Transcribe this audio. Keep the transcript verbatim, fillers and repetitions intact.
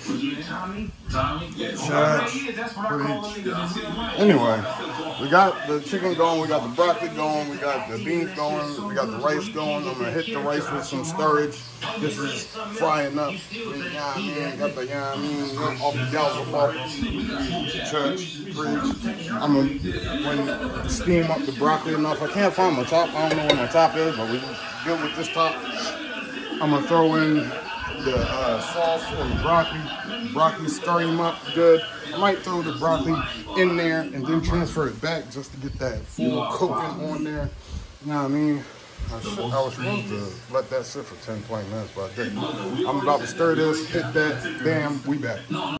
Anyway, we got the chicken going, we got the broccoli going, we got the beans going, we got the rice going. I'm gonna hit the rice with some stirage. This is frying up. You know what I mean? Got the, you know what I mean, off the gals up. Church, preach. I'm gonna when steam up the broccoli enough. I can't find my top. I don't know where my top is, but we good with this top. I'm gonna throw in the uh, sauce or the broccoli. Broccoli, stir him up good. I might throw the broccoli in there and then transfer it back just to get that full coating on there. You know what I mean? I, should, I was supposed to let that sit for ten, twenty minutes, but I didn't. I'm about to stir this, hit that, bam, we back.